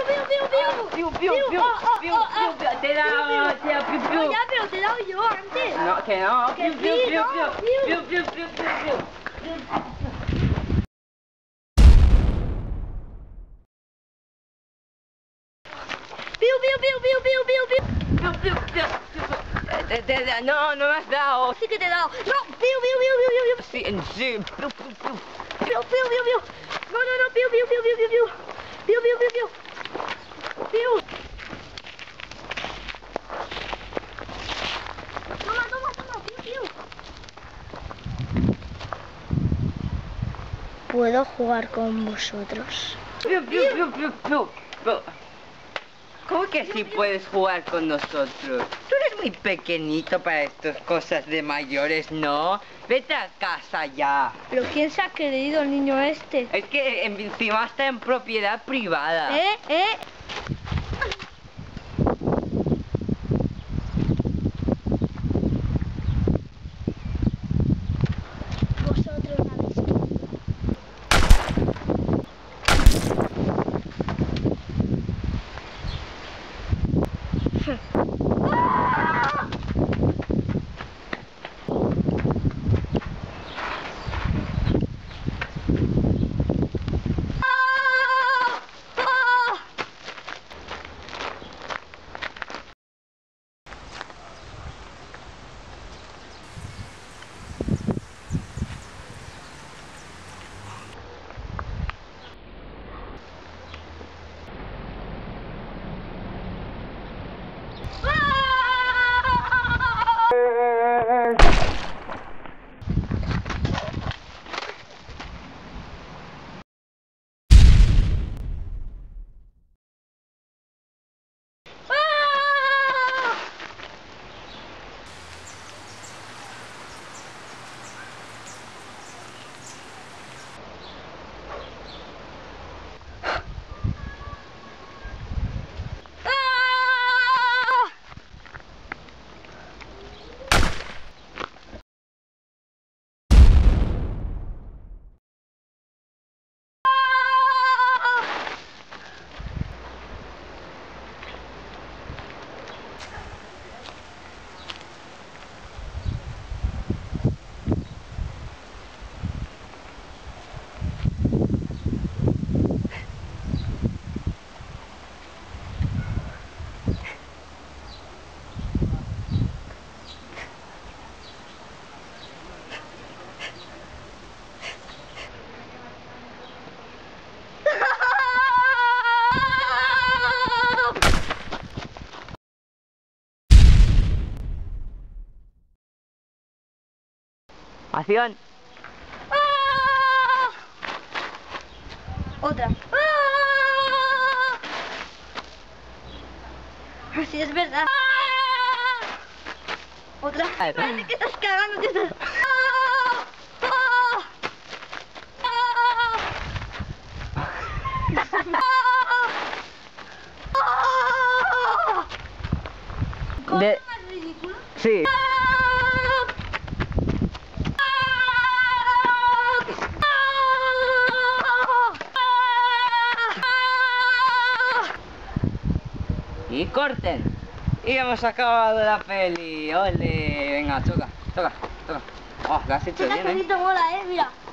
Te he dado, piu, piu. Ya, pero te he dado yo antes. No, que no. Que sí, no. No, no me has dado. Sí que te he dado. No, Sí, sí. No, Toma, ¿Puedo jugar con vosotros? ¿Cómo que sí puedes jugar con nosotros? Tú eres muy pequeñito para estas cosas de mayores, ¿no? Vete a casa ya. ¿Pero quién se ha creído el niño este? Es que encima está en propiedad privada. Vosotros habéis querido. Acción. Otra. Así es verdad. Otra. Parece que estás cagando, que estás... ¿Cosa más ridícula? Sí. Y corten. Y hemos acabado la peli. ¡Ole! Venga, toca. Oh, lo has hecho Esta bien, ¿eh? pelita mola, mira.